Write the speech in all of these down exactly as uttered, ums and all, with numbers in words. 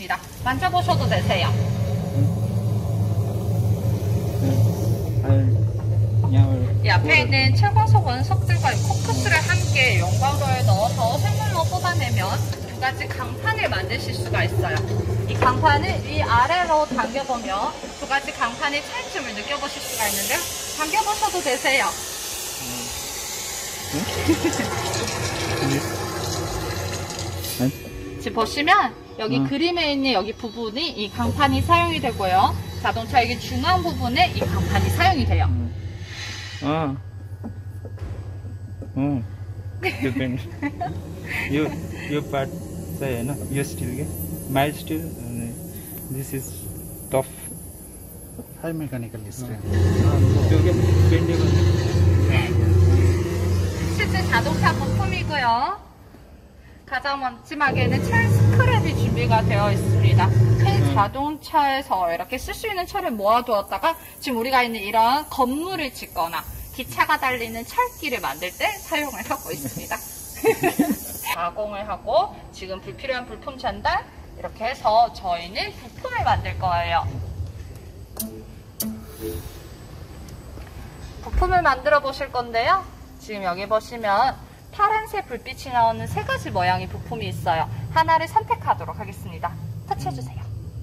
있습니다. 만져보셔도 되세요. 이 앞에 있는 철광석 원석들과 코크스를 함께 용광로에 넣어서 생물로 뽑아내면 두 가지 강판을 만드실 수가 있어요. 이 강판을 위아래로 당겨보면 두 가지 강판의 차이점을 느껴보실 수가 있는데요. 당겨보셔도 되세요. 지금 보시면 여기 음. 그림에 있는 여기 부분이 이 강판이 사용이 되고요. 자동차 여기 중앙 부분에 이 강판이 사용이 돼요. 음. 아, 음, you can, you you part say no, you still get mild still. Uh, this is tough. High mechanical strength. You get bending. 실제 자동차 부품이고요. 가장 마지막에는 철 스크랩이 준비가 되어 있습니다. 새 자동차에서 이렇게 쓸 수 있는 철을 모아두었다가 지금 우리가 있는 이런 건물을 짓거나 기차가 달리는 철길을 만들 때 사용을 하고 있습니다. 가공을 하고 지금 불필요한 부품 전달 이렇게 해서 저희는 부품을 만들 거예요. 부품을 만들어 보실 건데요. 지금 여기 보시면 파란색 불빛이 나오는 세 가지 모양의 부품이 있어요. 하나를 선택하도록 하겠습니다. 터치해주세요.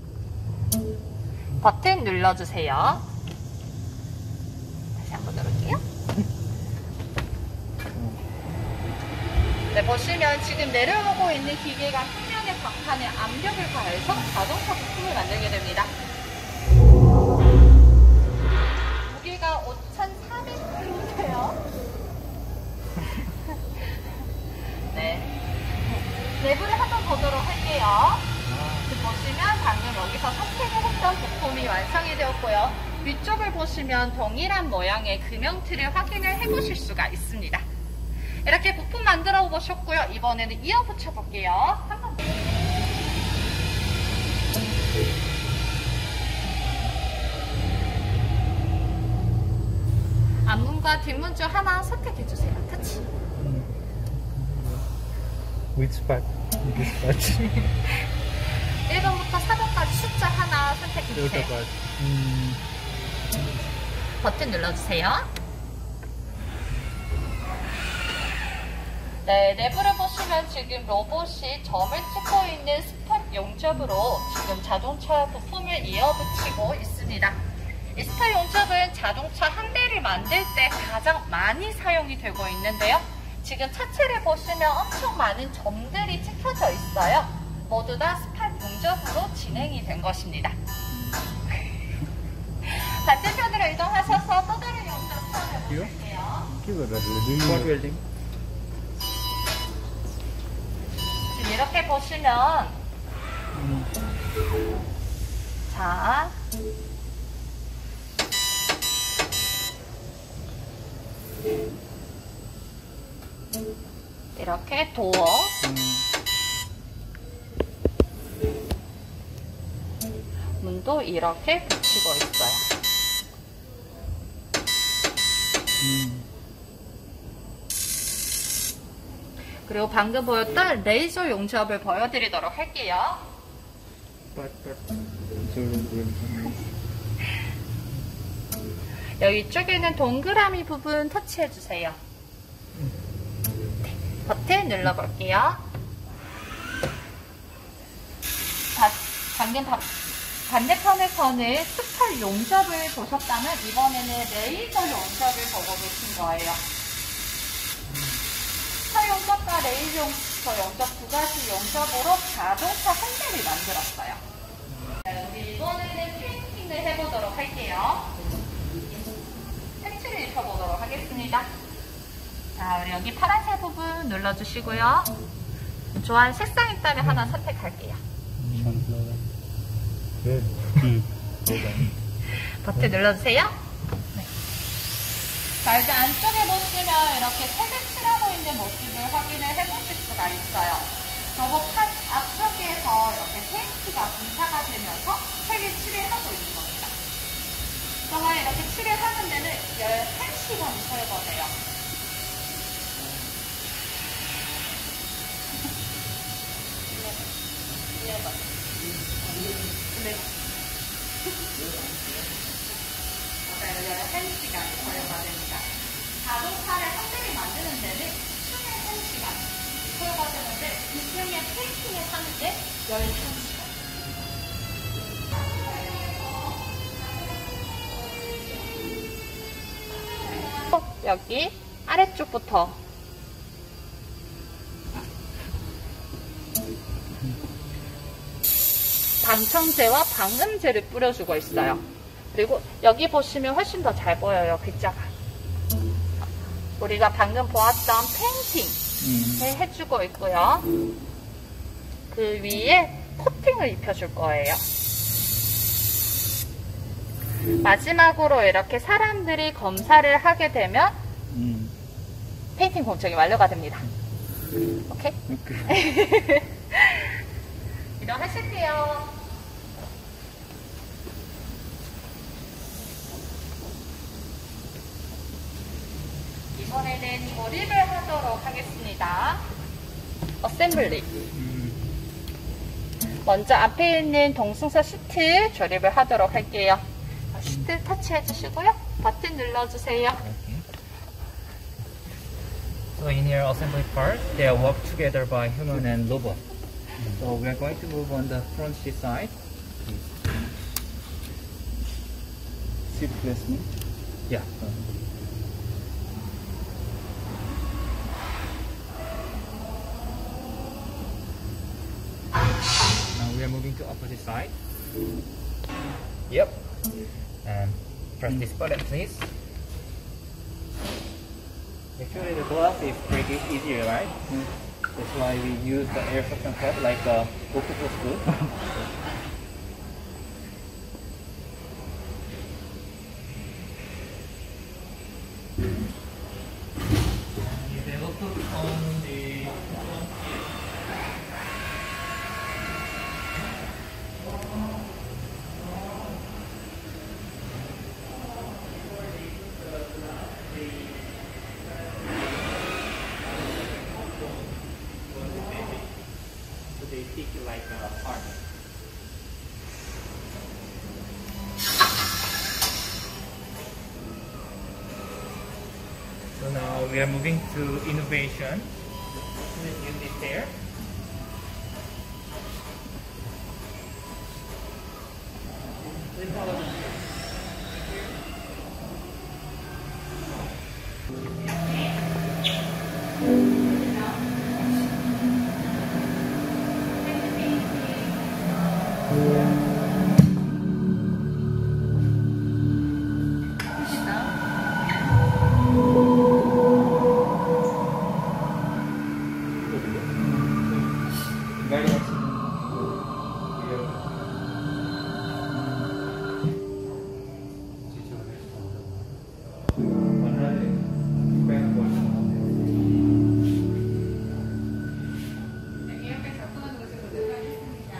버튼 눌러주세요. 다시 한번 누를게요. 네, 보시면 지금 내려오고 있는 기계가 표면의 강판에 압력을 가해서 자동차 부품을 만들게 됩니다. 무게가 오천사백 킬로그램인데요. 네. 내부를 한번 보도록 할게요. 보시면 방금 여기서 선택을 했던 부품이 완성이 되었고요. 위쪽을 보시면 동일한 모양의 금형틀을 확인을 해보실 수가 있습니다. 이렇게 부품 만들어 보셨고요. 이번에는 이어 붙여 볼게요. 한번 앞문과 뒷문 중 하나 선택해 주세요. 터치. Which part? This part. 일 번부터 사 번까지 숫자 하나 선택해 주세요. 음. 버튼 눌러주세요. 네, 내부를 보시면 지금 로봇이 점을 찍고 있는 스팟 용접으로 지금 자동차 부품을 이어붙이고 있습니다. 이 스팟 용접은 자동차 한 대를 만들 때 가장 많이 사용이 되고 있는데요. 지금 차체를 보시면 엄청 많은 점들이 찍혀져 있어요. 모두 다 스팟 용접으로 진행이 된 것입니다. 반대편으로 이동하셔서 또 다른 용접 체험해 볼게요. Spot welding. 지금 이렇게 보시면 음. 자 이렇게 도어 음. 문도 이렇게 붙이고 있어요. 음. 그리고 방금 보였던 레이저 용접을 보여드리도록 할게요. 여기 쪽에는 동그라미 부분 터치해주세요. 네, 버튼 눌러볼게요. 자, 방금 바, 반대편에서는 스팟 용접을 보셨다면 이번에는 레이저 용접을 보고 계신 거예요. 스팟 용접과 레이저 용접 두 가지 용접으로 자동차 한 대를 만들었어요. 자, 우리 이번에는 페인팅을 해보도록 할게요. 색칠을 입혀보도록 하겠습니다. 자, 우리 여기 파란색 부분 눌러주시고요. 좋아하는 색상 있다면 하나 선택할게요. 버튼 눌러주세요. 네. 자, 이제 안쪽에 보시면 이렇게 색을 칠하고 있는 모습을 확인을 해보실 수가 있어요. 저거 앞쪽에서 이렇게 페인트가 분사가 되면서 색을 칠해하고 있는 겁니다. 정말 이렇게 칠해하는 데는 열한 시간이 소요가 돼요. 네. 맞아요. 한 시간 걸려가 됩니다. 자동차를 한 대를 만드는 데는 춤의 한 시간 소요가 되는데 디스플레이의 페인팅을 하는데 열한 시간. 여기 아래쪽부터 방청제와 방음제를 뿌려주고 있어요. 그리고 여기 보시면 훨씬 더 잘 보여요. 글자가. 우리가 방금 보았던 페인팅을 해주고 있고요. 그 위에 코팅을 입혀줄 거예요. 마지막으로 이렇게 사람들이 검사를 하게 되면 음. 페인팅 공정이 완료가 됩니다. 오케이? 오케이. 일어나실게요. 이번에는 조립을 하도록 하겠습니다. 어셈블리. 먼저 앞에 있는 동승서 시트 조립을 하도록 할게요. 시트 터치해 주시고요. 버튼 눌러주세요. So in here assembly part, they are worked together by human and robot. So we are going to move on the front seat side. Seat placement. Yeah. Now we are moving to opposite side. Yep. And press this button, please. Actually, the glass is pretty easier, right? Mm. That's why we use the air suction cup like the octopus do. They look on the so they stick like a heart. So now we are moving to innovation. Let's use this there. Very much. 이렇게 작동하는 것을 보도록 하겠습니다.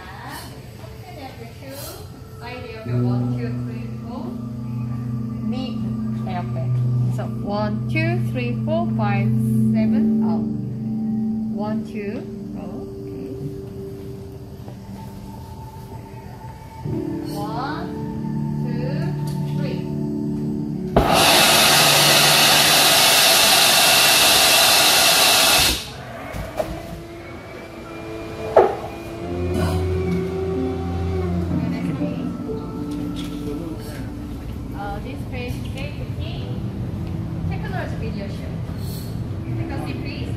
사이드 옆에 one, two, three, four. 미 옆에. So one, two, three, four, five, seven, up. one, two, go. Okay. one, two, three. Uh, this page safety technology video show. Take a seat, please.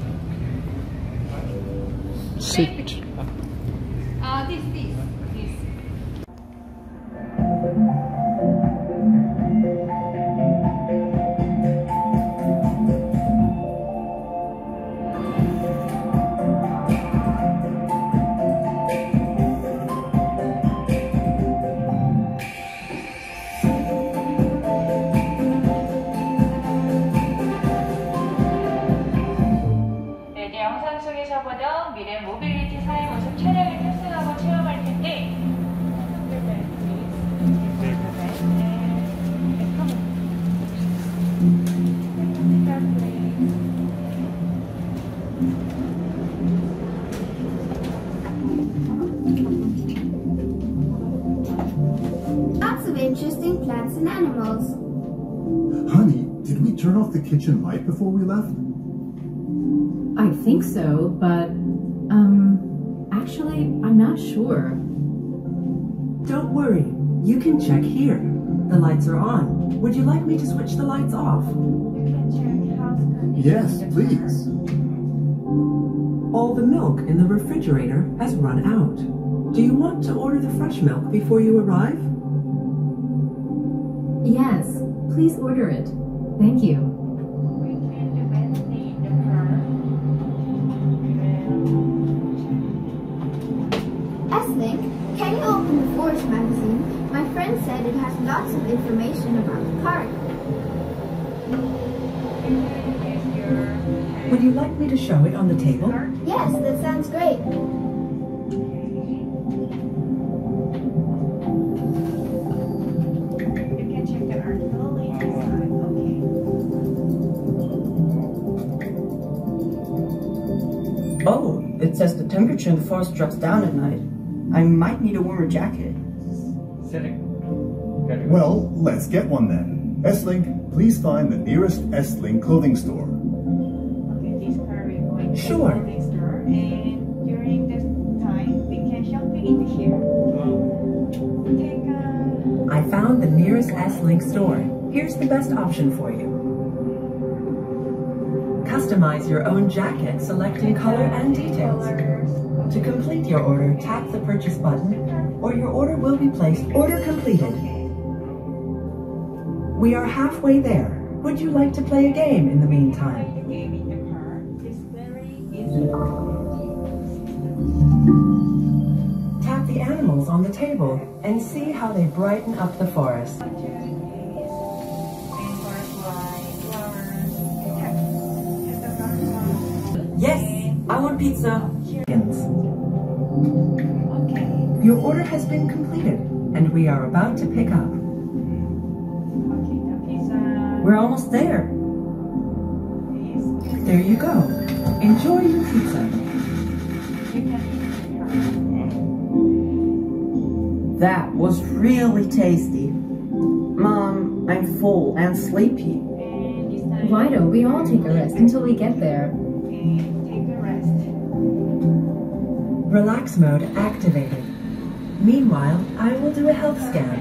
Sit. Uh, this, this, this. 네, 이제 영상 속에서 보던 미래 모빌리티 사회 모습 촬영을 탑승하고 체험할 텐데 interesting plants and animals. Honey, did we turn off the kitchen light before we left? I think so, but, um, actually, I'm not sure. Don't worry, you can check here. The lights are on. Would you like me to switch the lights off? Yes, please. All the milk in the refrigerator has run out. Do you want to order the fresh milk before you arrive? Yes, please order it. Thank you. S-Link, can you open the Forest magazine? My friend said it has lots of information about the park. Would you like me to show it on the table? Yes, that sounds great. Oh, it says the temperature in the forest drops down at night. I might need a warmer jacket. Well, let's get one then. S-Link, please find the nearest S-Link clothing store. Sure. And during this time, we can shopping in here. Take a... I found the nearest S-Link store. Here's the best option for you. Customize your own jacket, selecting color and details. To complete your order, tap the purchase button, or your order will be placed. Order completed. We are halfway there. Would you like to play a game in the meantime? Tap the animals on the table and see how they brighten up the forest. Yes, I want pizza. Your order has been completed, and we are about to pick up. We're almost there. There you go. Enjoy your pizza. That was really tasty. Mom, I'm full and sleepy. Why don't we all take a rest until we get there? Relax mode activated. Meanwhile, I will do a health scan.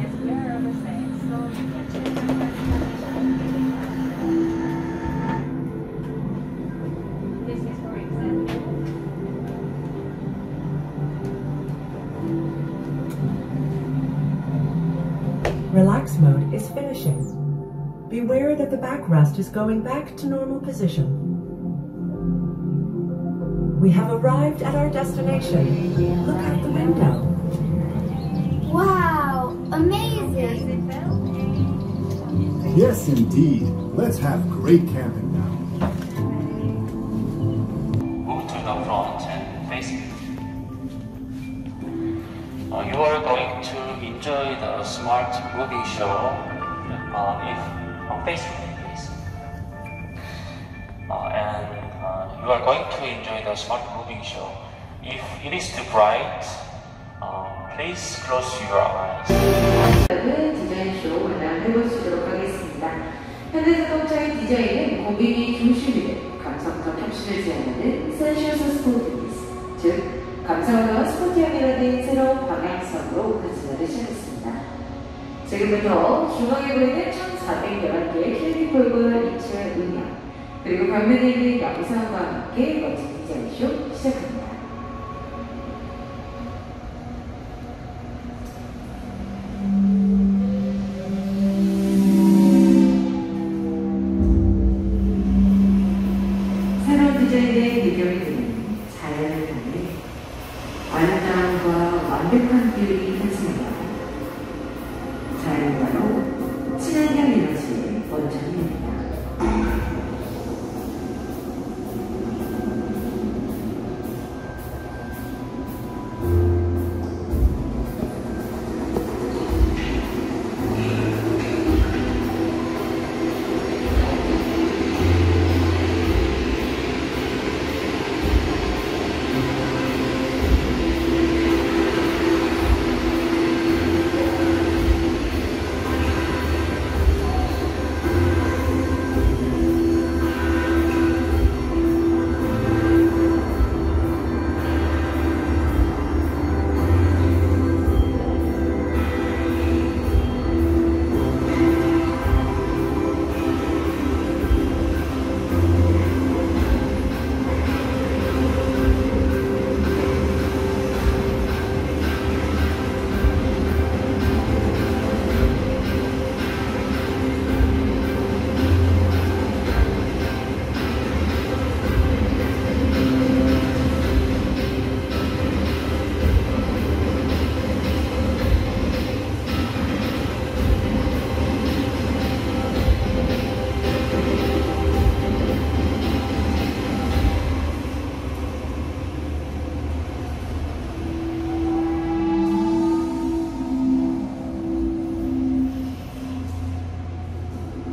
Relax mode is finishing. Beware that the backrest is going back to normal position. We have arrived at our destination. Look out the window. Wow, amazing! Yes, indeed. Let's have great camping now. Move to the front and face it. Uh, you are going to enjoy the smart moving show uh, if uh, face it, please. Uh, and uh, you are going to enjoy the smart moving show. If it is too bright, uh, please close your eyes. 디자인쇼 만나해보시도록 하겠습니다. 현대자동차의 디자인은 고객이 중심이 된 감성적 혁신을 제안하는 센슈어스 스포티니스, 즉 감성과 스포티함이라는 새로운 방향성으로 가진화를 시작했습니다. 지금부터 중앙에 보이는 천사백십일 개의 킬리폴과 이치의 음향, 그리고 벽면에 있는 영상과 함께 멋진 디자인쇼 시작합니다. 새로운 디자인의 비결이 되는 자연을 통해 아름다움과 완벽한 비율이 탄생하여 자연과로 친환경 에너지의 원천입니다.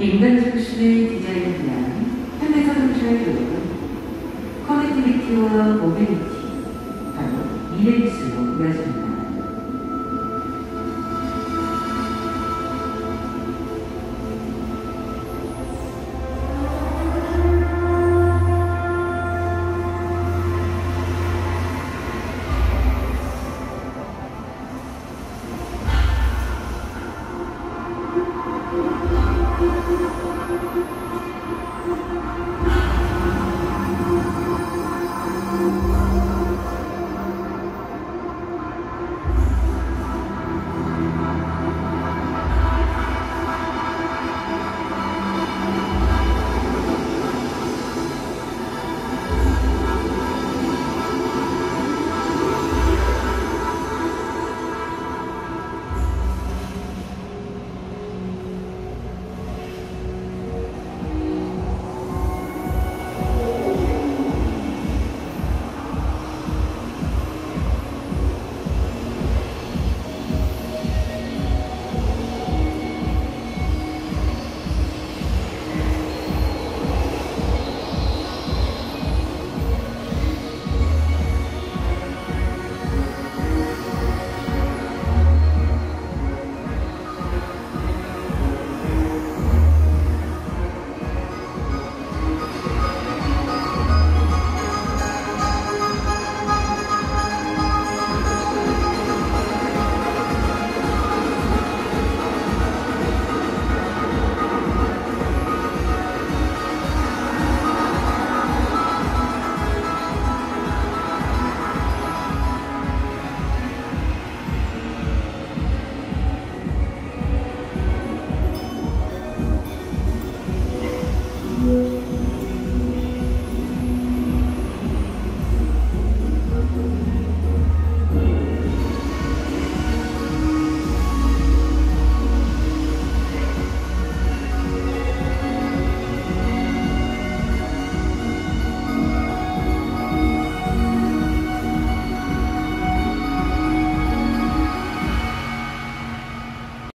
인간 중심의 디자인을 위한 현대 자동차의 교육은 커넥티비티와 모빌리티, 바로 미래 기술로 이어집니다.